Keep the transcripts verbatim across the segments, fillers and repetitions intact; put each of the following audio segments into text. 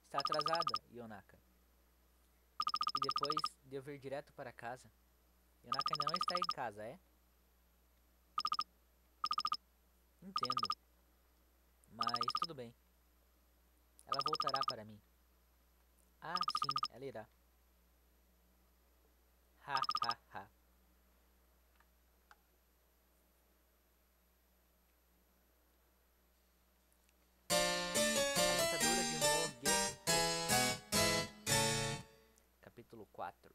Está atrasada, Yonaka. E depois de eu vir direto para casa. Yonaka ainda não está em casa, é? Entendo. Mas tudo bem. Ela voltará para mim. Ah, sim, ela irá. Ha, ha, ha. A dentadura de Mogeko. Capítulo quatro.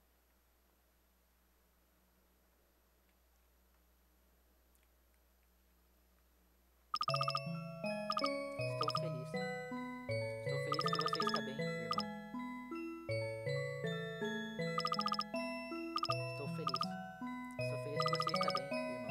Estou feliz. Estou feliz que você está bem, irmão. Estou feliz. Estou feliz que você está bem, irmão.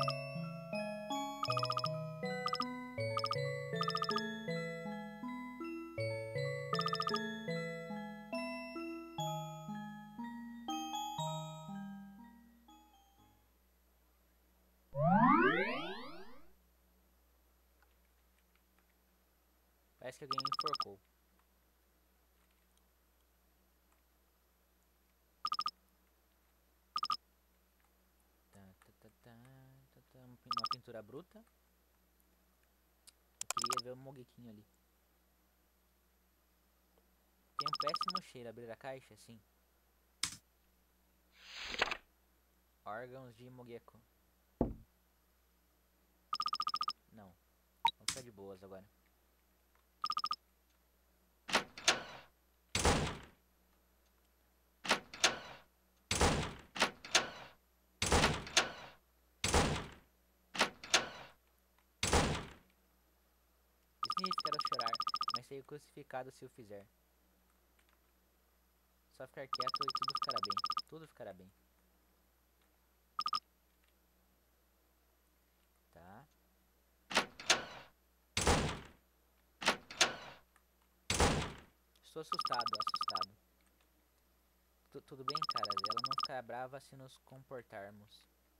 Parece que alguém me enforcou. Tá, tá, tá, tá, tá, tá. Uma pintura bruta. Eu queria ver o Mogequinho ali. Tem um péssimo cheiro. Abrir a caixa? Sim. Órgãos de Mogeko. Não. Vamos ficar de boas agora. Significará chorar, mas serei crucificado se o fizer. Só ficar quieto e tudo ficará bem. Tudo ficará bem. Tá. Estou assustado, assustado. Tu- tudo bem, cara? Ela não ficará brava se nos comportarmos.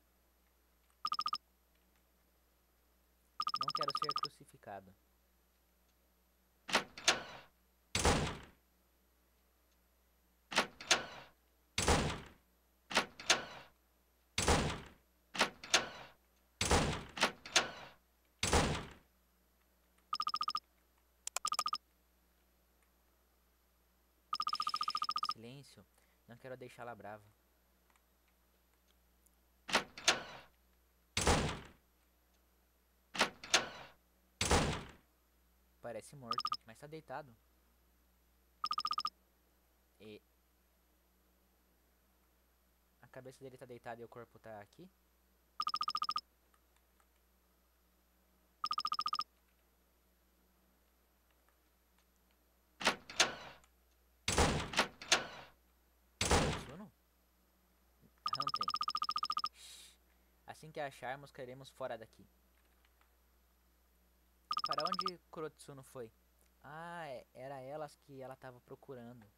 Não quero ser crucificado. Silêncio. Não quero deixá-la brava. Parece morto, mas tá deitado. E... a cabeça dele tá deitada e o corpo tá aqui? Kuratsuno? Hanten. Assim que a acharmos, cairemos fora daqui. Para onde Kurotsuno foi? Ah, é- era elas que ela estava procurando.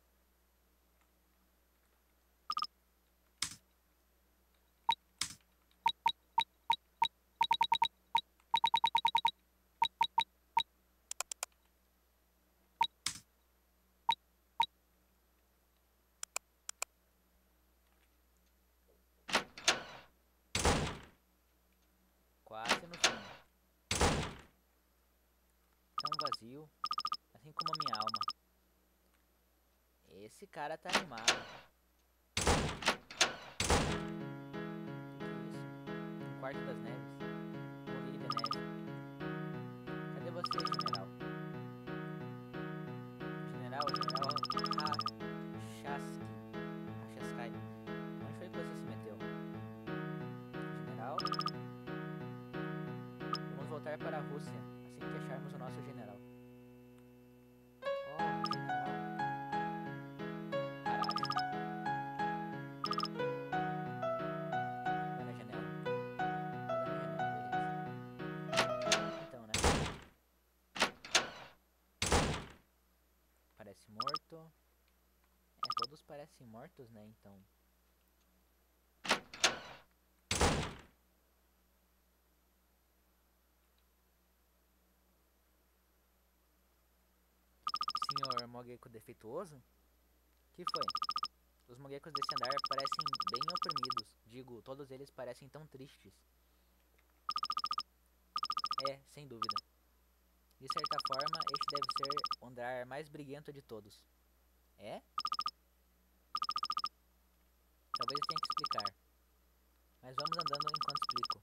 Quase no fim. Tão vazio, assim como a minha alma. Esse cara tá animado. Que isso? Um quarto das neves. Morri de neve. Cadê você, general? General, general Hachaski. Hachaskai. Onde foi que você se meteu? General? Vamos voltar para a Rússia, assim que acharmos o nosso general. Oh, general. Caralho. Vai na janela. Roda na janela, beleza. Então, né? Parece morto. É, todos parecem mortos, né? Então. Senhor por Mogeko defeituoso? Que foi? Os Mogekos desse andar parecem bem oprimidos. Digo, todos eles parecem tão tristes. É, sem dúvida. De certa forma, este deve ser o andar mais briguento de todos. É? Talvez eu tenha que explicar. Mas vamos andando enquanto explico.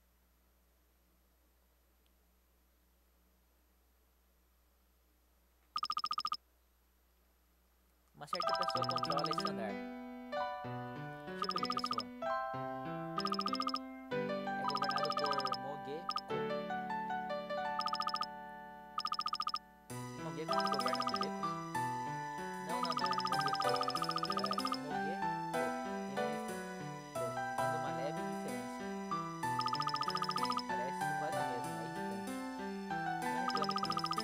Uma certa pessoa controla esse andar. Que tipo de pessoa? É governado por Mogeko. Mogeko que governa Mogekos? Não, não, não. Mogeko. É Mogeko. Tem um F, dando uma leve diferença. Hum, parece quase a mesma, é irritante. Não reclame comigo.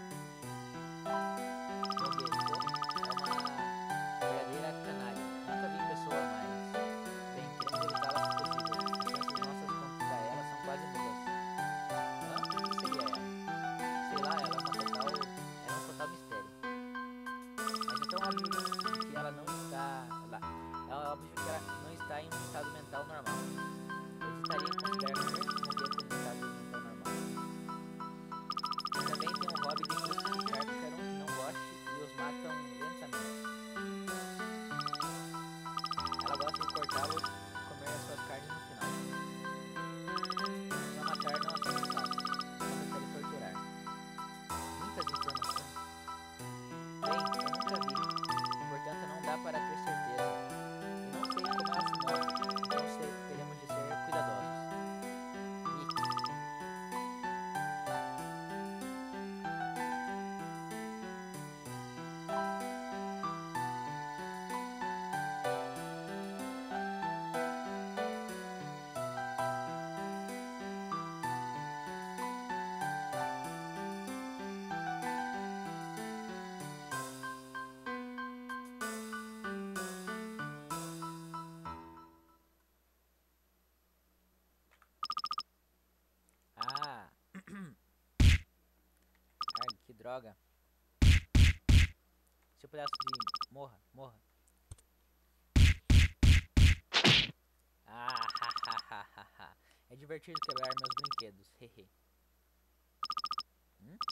Mogeko é uma verdadeira canalha. Nunca vi em pessoa, mas bem, queremos evitá-la se possível. As chances nossas contra ela são quase nulas. Hã? O que seria ela? Sei lá, ela é uma total. É um total mistério. Mas é tão óbvio que ela não está lá. É óbvio que ela não está em um estado mental normal. Eu hesitaria em considerar qualquer Mogeko em estado mental normal. E também tem um hobby de crucificar qualquer um que não goste e os matam lentamente. Ela gosta de cortá-los e comer as suas carnes no final. Só matar não é tão fácil. Ela prefere torturar. Muitas informações. Bem, eu nunca vi. Portanto, não dá para ter certeza. E não sei como ela se move. Então sei, teremos de ser cuidadosos. E ah, ai, que droga. Seu pedaço de morra, morra. Ah, hahaha. É divertido quebrar meus brinquedos. Hehe. Hum?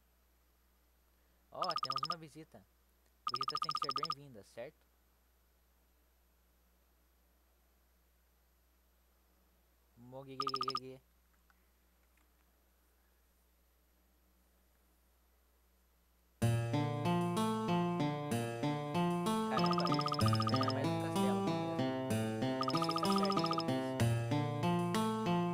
Ó, temos uma visita. Visitas têm que ser bem-vindas, certo? Mogegegege. Caramba, isso não é mais um castelo, não é mesmo? Não sei se é certo sobre isso.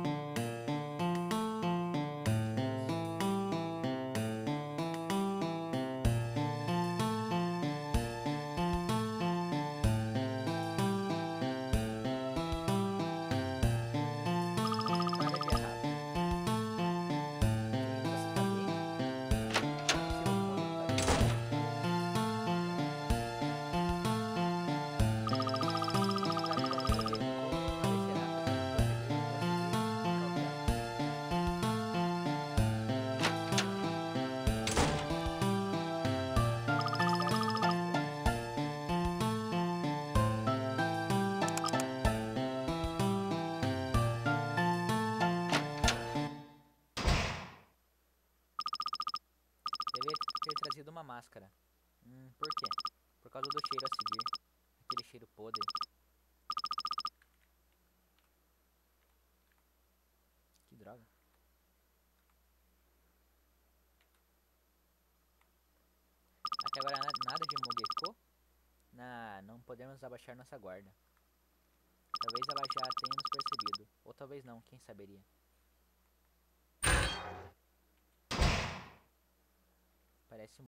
Nada de errado. E você tá bem? Seu mundo tá bem? Sabe quando o Mogeko aparecerá, precisamos proceder com cautela. Esses caras são bem estranhos. Devia ter trazido uma máscara. Hum, por quê? Por causa do cheiro a seguir. Aquele cheiro podre. Que droga. Até agora na- nada de Mogeko? Na, não podemos abaixar nossa guarda. Talvez ela já tenha nos percebido. Ou talvez não, quem saberia. Parece